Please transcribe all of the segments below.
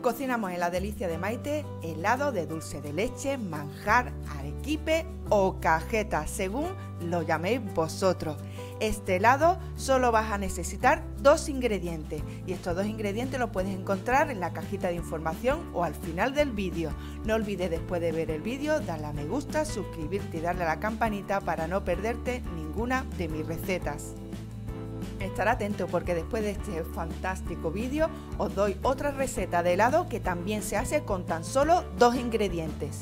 Cocinamos en la delicia de Maite helado de dulce de leche, manjar, arequipe o cajeta, según lo llaméis vosotros. Este helado solo vas a necesitar 2 ingredientes y estos 2 ingredientes los puedes encontrar en la cajita de información o al final del vídeo. No olvides después de ver el vídeo darle a me gusta, suscribirte y darle a la campanita para no perderte ninguna de mis recetas. Estar atento porque después de este fantástico vídeo os doy otra receta de helado que también se hace con tan solo 2 ingredientes.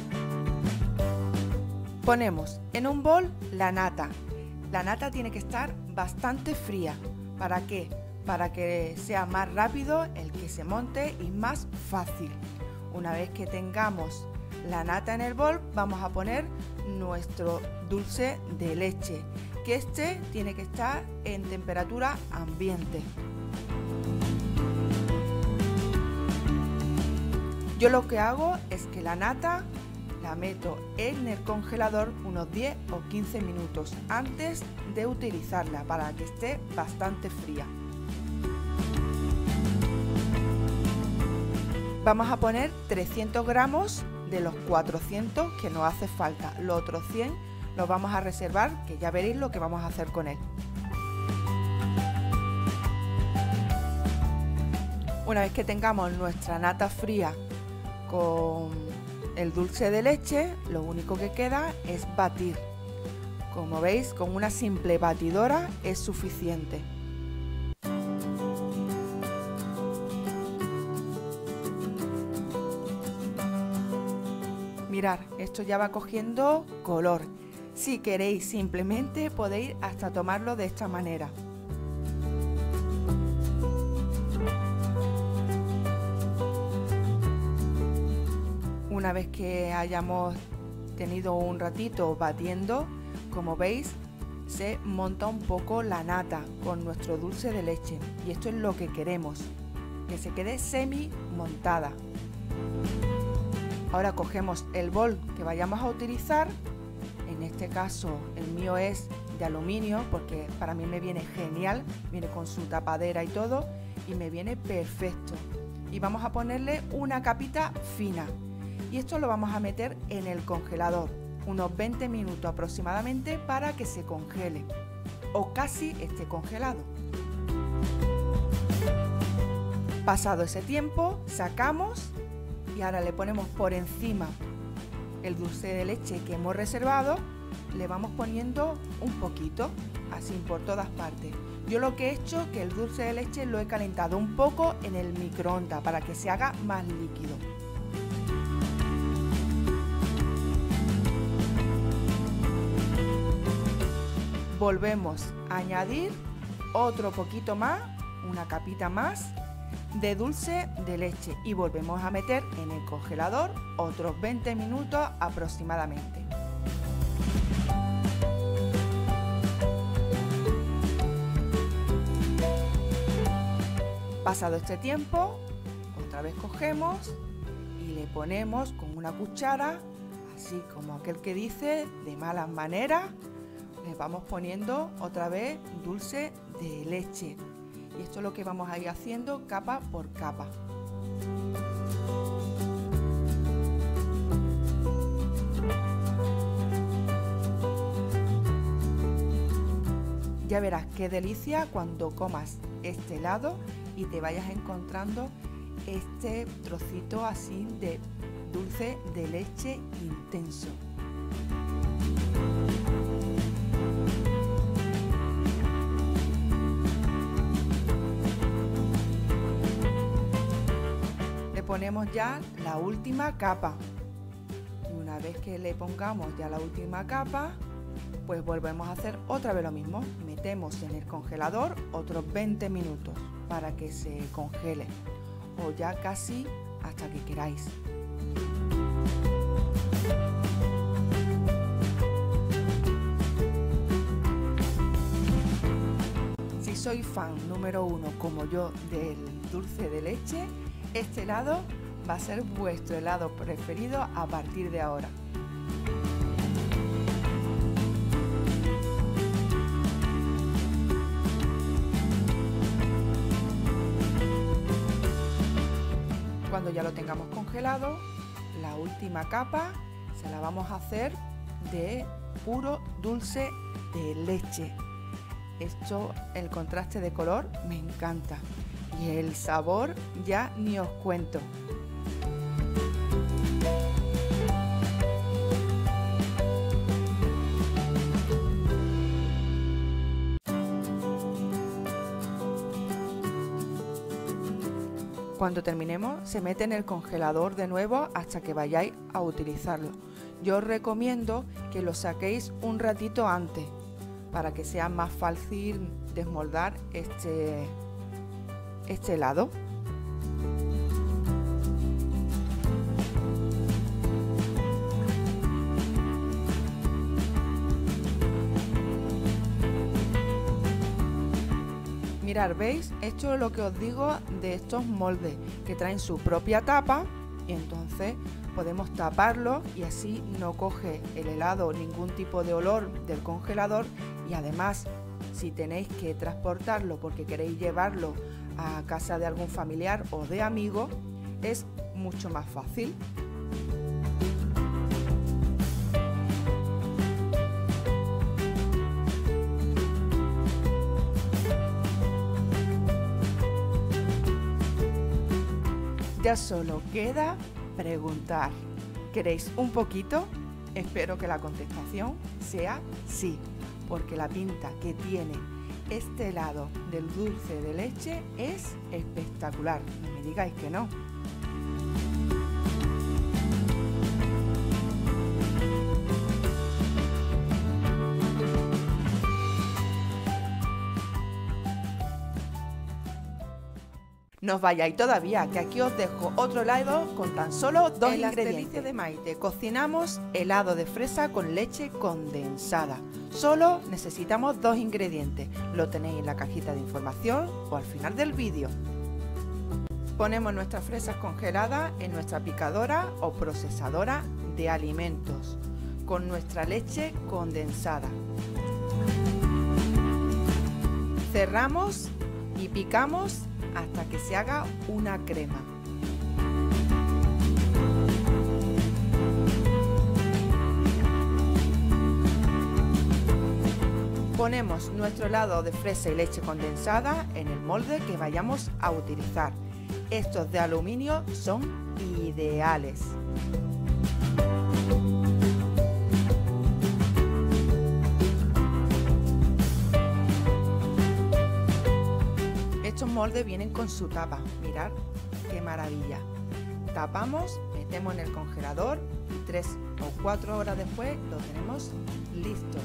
Ponemos en un bol la nata. La nata tiene que estar bastante fría. ¿Para qué? Para que sea más rápido el que se monte y más fácil. Una vez que tengamos la nata en el bol, vamos a poner nuestro dulce de leche, que este tiene que estar en temperatura ambiente. Yo lo que hago es que la nata la meto en el congelador unos 10 o 15 minutos antes de utilizarla para que esté bastante fría. Vamos a poner 300 gramos de los 400 que nos hace falta. Los otros 100 los vamos a reservar, que ya veréis lo que vamos a hacer con él. Una vez que tengamos nuestra nata fría con el dulce de leche, lo único que queda es batir. Como veis, con una simple batidora es suficiente. Mirad, esto ya va cogiendo color. Si queréis simplemente podéis hasta tomarlo de esta manera. Una vez que hayamos tenido un ratito batiendo, como veis, se monta un poco la nata con nuestro dulce de leche. Y esto es lo que queremos, que se quede semi montada. Ahora cogemos el bol que vayamos a utilizar. En este caso el mío es de aluminio porque para mí me viene genial, viene con su tapadera y todo y me viene perfecto. Y vamos a ponerle una capita fina. Y esto lo vamos a meter en el congelador, unos 20 minutos aproximadamente para que se congele o casi esté congelado. Pasado ese tiempo, sacamos y ahora le ponemos por encima el dulce de leche que hemos reservado, le vamos poniendo un poquito, así por todas partes. Yo lo que he hecho es que el dulce de leche lo he calentado un poco en el microondas para que se haga más líquido. Volvemos a añadir otro poquito más, una capita más de dulce de leche y volvemos a meter en el congelador otros 20 minutos aproximadamente. Pasado este tiempo, otra vez cogemos y le ponemos con una cuchara, así como aquel que dice, de malas maneras, le vamos poniendo otra vez dulce de leche. Y esto es lo que vamos a ir haciendo capa por capa. Ya verás qué delicia cuando comas este helado y te vayas encontrando este trocito así de dulce de leche intenso. Ponemos ya la última capa y una vez que le pongamos ya la última capa, pues volvemos a hacer otra vez lo mismo. Metemos en el congelador otros 20 minutos para que se congele o ya casi hasta que queráis. Si sois fan número 1 como yo del dulce de leche, este helado va a ser vuestro helado preferido a partir de ahora. ya lo tengamos congelado, la última capa se la vamos a hacer de puro dulce de leche. Esto, el contraste de color me encanta y el sabor ya ni os cuento. Cuando terminemos, se mete en el congelador de nuevo hasta que vayáis a utilizarlo. Yo os recomiendo que lo saquéis un ratito antes para que sea más fácil desmoldar este helado. Mirad, ¿veis? Esto es lo que os digo de estos moldes, que traen su propia tapa y entonces podemos taparlo y así no coge el helado ningún tipo de olor del congelador, y además si tenéis que transportarlo porque queréis llevarlo a casa de algún familiar o de amigo, es mucho más fácil. Ya solo queda preguntar. ¿Queréis un poquito? Espero que la contestación sea sí, porque la pinta que tiene este helado del dulce de leche es espectacular. No me digáis que no. No os vayáis todavía, que aquí os dejo otro helado con tan solo dos ingredientes. En las delicias de Maite cocinamos helado de fresa con leche condensada. Solo necesitamos dos ingredientes. Lo tenéis en la cajita de información o al final del vídeo. Ponemos nuestras fresas congeladas en nuestra picadora o procesadora de alimentos con nuestra leche condensada. Cerramos y picamos hasta que se haga una crema. Ponemos nuestro helado de fresa y leche condensada en el molde que vayamos a utilizar. Estos de aluminio son ideales. Estos moldes vienen con su tapa, mirad qué maravilla. Tapamos, metemos en el congelador y 3 o 4 horas después lo tenemos listo.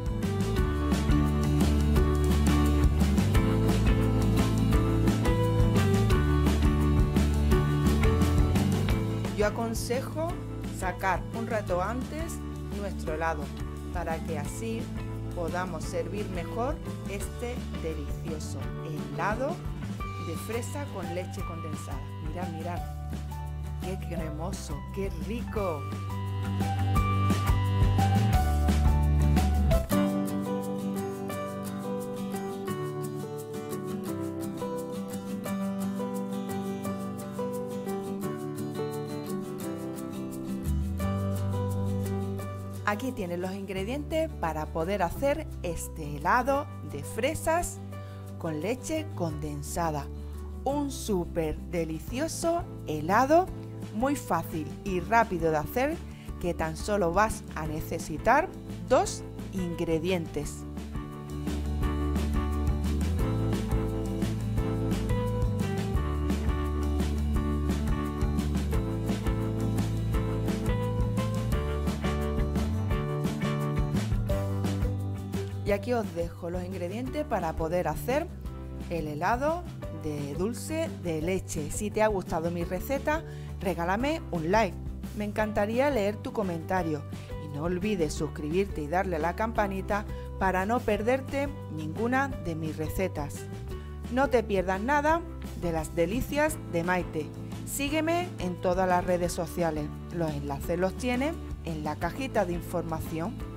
Yo aconsejo sacar un rato antes nuestro helado para que así podamos servir mejor este delicioso helado de fresa con leche condensada. Mirad, mirad, qué cremoso, qué rico. Aquí tienen los ingredientes para poder hacer este helado de fresas con leche condensada. Un súper delicioso helado, muy fácil y rápido de hacer, que tan solo vas a necesitar dos ingredientes. Y aquí os dejo los ingredientes para poder hacer el helado de dulce de leche. Si te ha gustado mi receta, regálame un like. Me encantaría leer tu comentario. Y no olvides suscribirte y darle a la campanita para no perderte ninguna de mis recetas. No te pierdas nada de las delicias de Maite. Sígueme en todas las redes sociales. Los enlaces los tienes en la cajita de información.